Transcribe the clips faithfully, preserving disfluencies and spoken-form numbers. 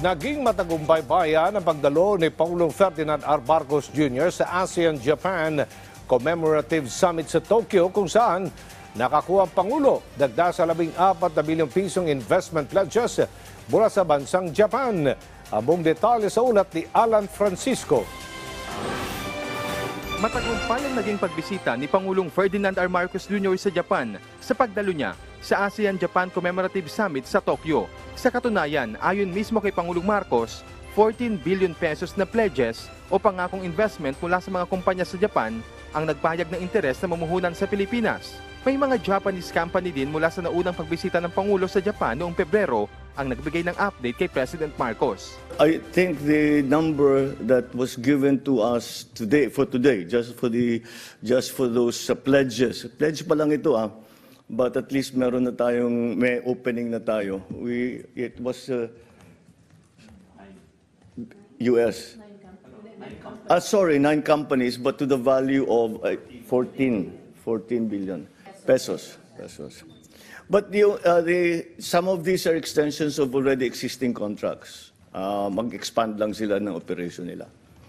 Naging matagumpay-bayan ang pagdalo ni Pangulong Ferdinand R. Marcos Junior sa ASEAN-Japan Commemorative Summit sa Tokyo kung saan nakakuha ang Pangulo dagda sa labing apat na bilyong pisong investment pledges mula sa bansang Japan. Ang buong detalye sa ulat ni Alan Francisco. Matagumpay ang naging pagbisita ni Pangulong Ferdinand R. Marcos Junior sa Japan sa pagdalo niya sa ASEAN-Japan Commemorative Summit sa Tokyo. Sa katunayan, ayon mismo kay Pangulong Marcos, fourteen billion pesos na pledges o pangakong investment mula sa mga kumpanya sa Japan ang nagpahayag ng interes na mamuhunan sa Pilipinas. May mga Japanese company din mula sa naunang pagbisita ng Pangulo sa Japan noong Pebrero ang nagbigay ng update kay President Marcos. I think the number that was given to us today, for today, just for the, just for those uh, pledges, pledge pa lang ito ah, but at least meron na tayong, may opening na tayo. We, it was uh, U S. Ah, sorry, nine companies, but to the value of uh, fourteen billion pesos. pesos. But the, uh, the, some of these are extensions of already existing contracts. Uh, mag-expand lang sila ng operation nila.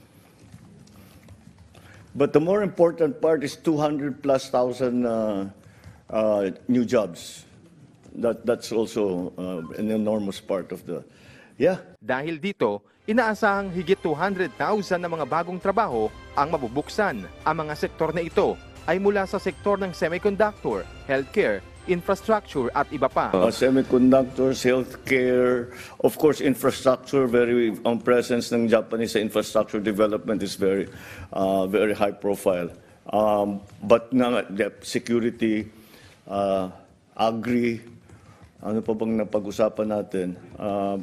But the more important part is two hundred plus thousand uh, uh, new jobs. That, that's also uh, an enormous part of the, yeah. Dahil dito, inaasahang higit two hundred thousand na mga bagong trabaho ang mabubuksan. Ang mga sektor na ito ay mula sa sektor ng semiconductor, healthcare, infrastructure at iba pa. Uh, semiconductors, healthcare, of course infrastructure, very ang presence ng Japanese sa infrastructure development is very uh, very high profile. Um, but na security, uh, agri, ano pa bang napag-usapan natin? Uh,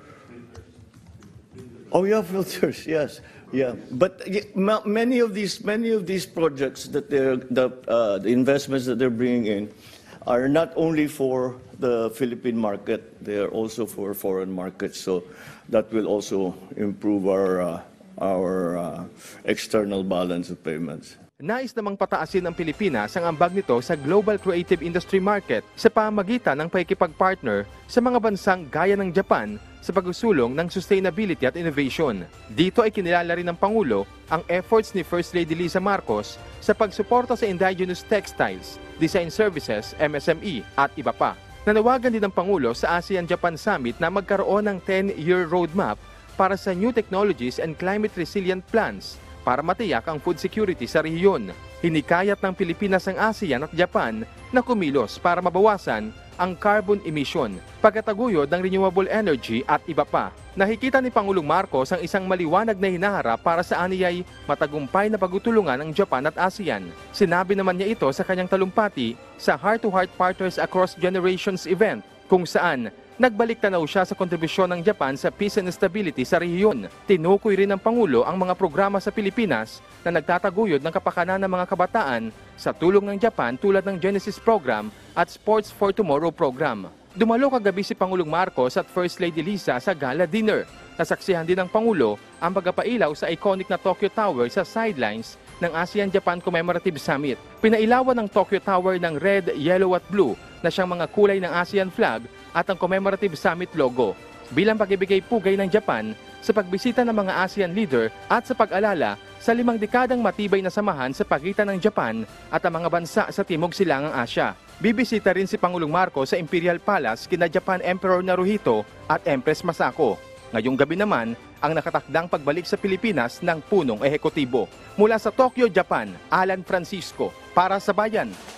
oh yeah, filters, yes. Yeah, but many of these many of these projects that they're the, uh, the investments that they're bringing in are not only for the Philippine market, they are also for foreign markets. So that will also improve our uh, our uh, external balance of payments. Nais namang pataasin ng Pilipinas ang ambag nito sa global creative industry market sa pamamagitan ng pakikipag-partner sa mga bansang gaya ng Japan sa pagsusulong ng sustainability at innovation. Dito ay kinilala rin ng Pangulo ang efforts ni First Lady Liza Marcos sa pagsuporta sa indigenous textiles, design services, M S M E at iba pa. Nanawagan din ng Pangulo sa ASEAN-Japan Summit na magkaroon ng ten-year roadmap para sa new technologies and climate resilient plans para matiyak ang food security sa rehiyon. Hinikayat ng Pilipinas ang ASEAN at Japan na kumilos para mabawasan ang carbon emission, pagkataguyod ng renewable energy at iba pa. Nakikita ni Pangulong Marcos ang isang maliwanag na hinaharap para sa aniyay matagumpay na pagtutulungan ng Japan at ASEAN. Sinabi naman niya ito sa kanyang talumpati sa Heart to Heart Partners Across Generations event kung saan nagbalik tanaw siya sa kontribusyon ng Japan sa peace and stability sa rehiyon. Tinukoy rin ng Pangulo ang mga programa sa Pilipinas na nagtataguyod ng kapakanan ng mga kabataan sa tulong ng Japan tulad ng Genesis Program at Sports for Tomorrow Program. Dumalo kagabi si Pangulong Marcos at First Lady Liza sa gala dinner. Nasaksihan din ng Pangulo ang pagpapailaw sa iconic na Tokyo Tower sa sidelines ng ASEAN-Japan Commemorative Summit. Pinailawan ng Tokyo Tower ng red, yellow at blue na siyang mga kulay ng ASEAN flag at ang Commemorative Summit logo bilang pagbibigay pugay ng Japan sa pagbisita ng mga ASEAN leader at sa pag-alala sa limang dekadang matibay na samahan sa pagitan ng Japan at ang mga bansa sa Timog Silangang Asya. Bibisita rin si Pangulong Marcos sa Imperial Palace kina Japan Emperor Naruhito at Empress Masako. Ngayong gabi naman ang nakatakdang pagbalik sa Pilipinas ng punong ehekutibo. Mula sa Tokyo, Japan, Alan Francisco, para sa Bayan.